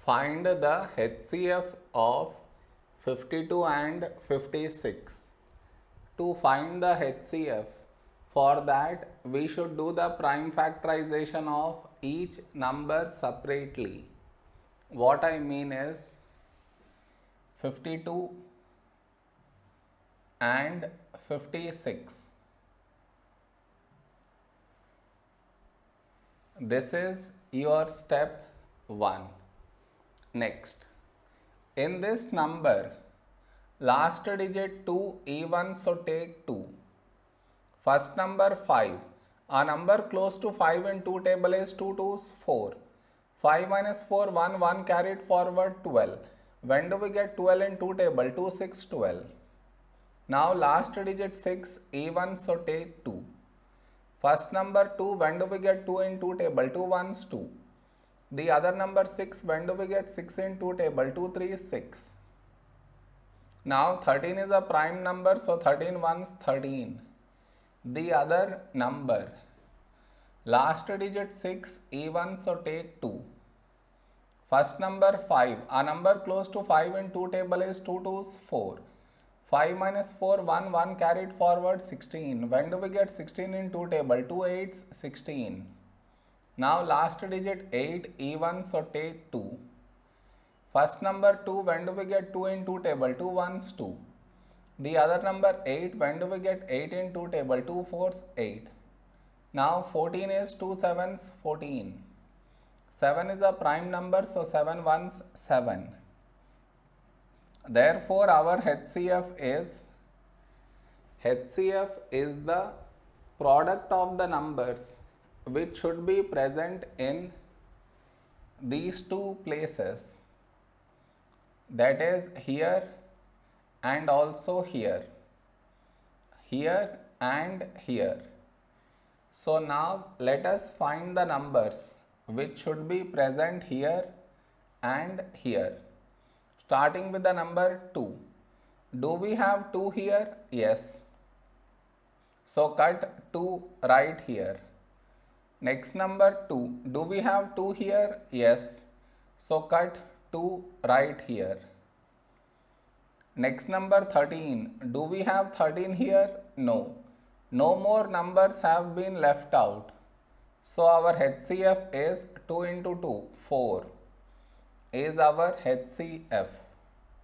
Find the HCF of 52 and 56. To find the HCF, for that we should do the prime factorization of each number separately. What I mean is 52 and 56. This is your step 1. Next, in this number, last digit 2 even, so take 2. First number 5. A number close to 5 in 2 table is 2 2s 4. 5 minus 4, 1, 1 carried forward 12. When do we get 12 in 2 table? 2 6 12. Now last digit 6 even, so take 2. First number 2, when do we get 2 in 2 table? 2 1s 2. The other number 6, when do we get 6 in 2 table? 2 3 6. Now 13 is a prime number, so 13 1s 13. The other number, last digit 6 even, so take 2. First number 5, a number close to 5 in 2 table is 2 2s 4. 5 minus 4, 1, 1 carried forward 16. When do we get 16 in 2 table? 2 8s 16. Now last digit 8 even, so take 2. First number 2, when do we get 2 in 2 table? 2 1s 2. The other number 8, when do we get 8 in 2 table? 2 4s 8. Now 14 is 2 7s 14. 7 is a prime number, so 7 1s 7. Therefore our HCF is the product of the numbers which should be present in these two places, that is here and also here and here. So now let us find the numbers which should be present here and here. Starting with the number 2. Do we have 2 here? Yes. So cut 2 right here. Next number 2. Do we have 2 here? Yes. So cut 2 right here. Next number 13. Do we have 13 here? No. No more numbers have been left out. So our HCF is 2 into 2, 4 is our HCF.